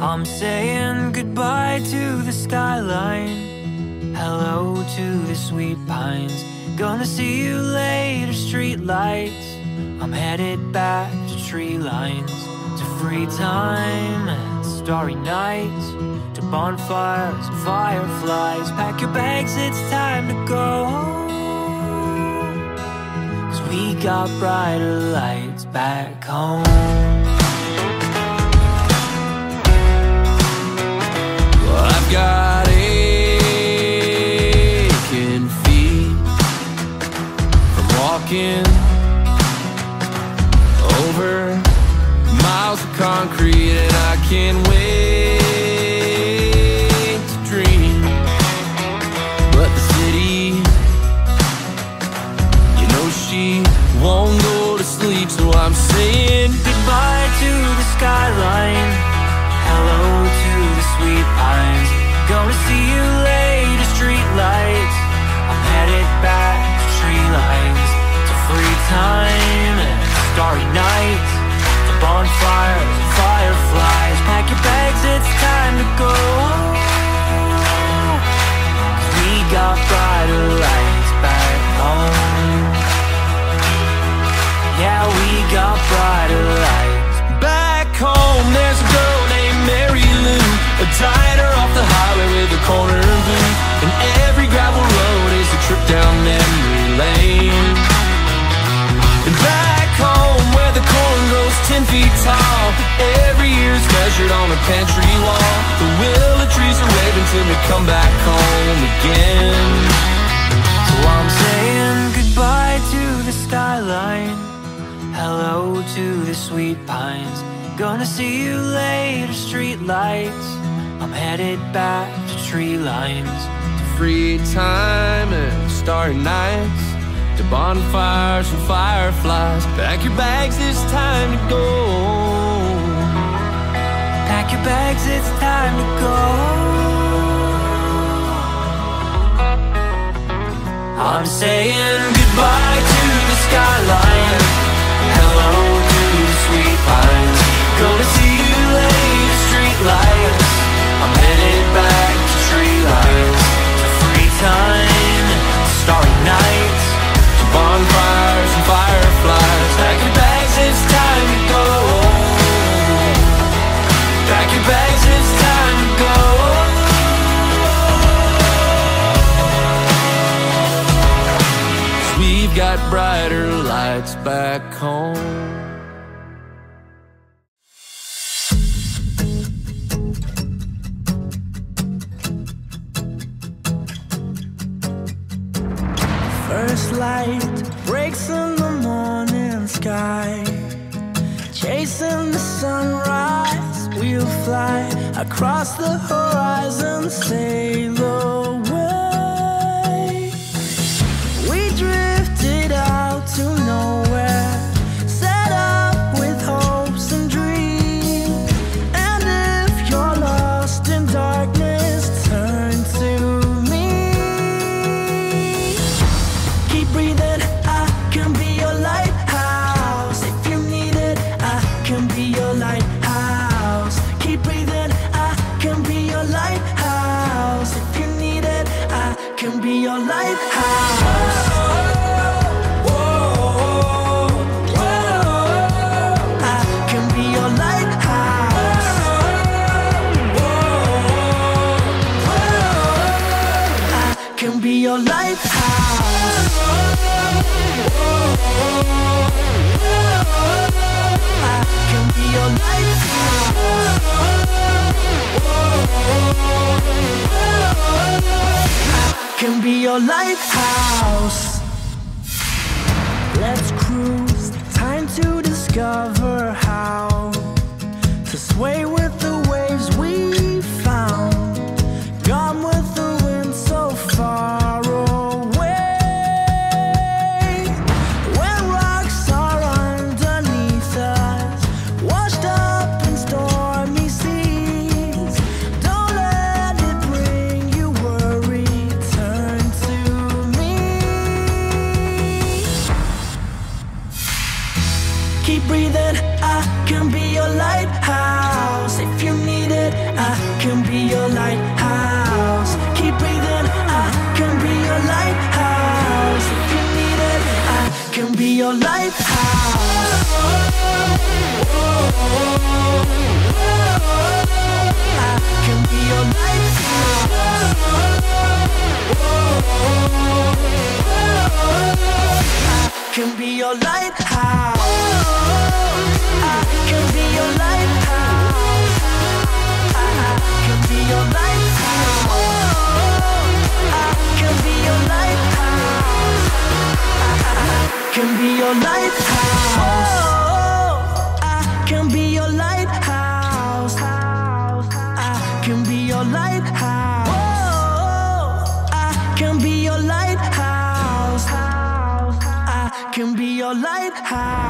I'm saying goodbye to the skyline, hello to the sweet pines. Gonna see you later, street lights. I'm headed back to tree lines, to free time and starry nights, to bonfires and fireflies. Pack your bags, it's time to go home, 'cause we got brighter lights back home. Well, I've got aching feet from walking over miles of concrete, and I can't wait to dream. But the city, you know she won't go to sleep, so I'm saying goodbye to the skyline, hello to the sweet pines. Gonna see you later, street lights. I'm headed back to tree lines, to free time and starry nights, to bonfires and fireflies. Pack your bags, it's time to go home, 'cause we got brighter lights back home. Yeah, we got brighter lights back home. There's a girl named Mary Lou, a diner off the highway with a corner booth, and every gravel road is a trip down memory lane. And back home where the corn grows 10 feet tall, every year's measured on a pantry wall. The willow trees are waving till we come back home again. So I'm saying goodbye to the skyline, hello to the sweet pines. Gonna see you later, street lights. I'm headed back to tree lines, to free time and starry nights, to bonfires and fireflies. Pack your bags, it's time to go. Pack your bags, it's time to go. I'm saying goodbye to the skyline, hello to the sweet pines. Gonna see you later, street lights. I'm headed back to tree lines, to free time, starry nights, to bonfires and fireflies. Pack your bags, it's time to go. Pack your bags, it's time to go. We've got brighter lights back home. First light breaks in the morning sky, chasing the sunrise. We'll fly across the horizon, sail away. We drifted out to nowhere, set up with hopes and dreams. And if you're lost in darkness, turn to me. Keep breathing, I can be your lighthouse. If you need it, I can be your lighthouse. Keep breathing, I can be your lighthouse. If you need it, I can be your lighthouse. I can be your lighthouse. I can be your lighthouse. I can be your lighthouse. I can be your lighthouse. Let's cruise, time to discover how to sway with the waves we found. Gone with the wind so far away. When rocks are underneath us, washed up in stormy seas, don't let it bring you worry, turn to me. Keep breathing, I can be your lighthouse. lighthouse. If you need it, I can be your lighthouse. Keep breathing, I can be your lighthouse. If you need it, I can be your lighthouse. I can be your lighthouse. I can be your lighthouse. I can be your lighthouse. I can be your lighthouse. I can be your lighthouse. I can be your lighthouse. I can be your lighthouse. I can be your lighthouse. I can be your lighthouse. I can be your lighthouse.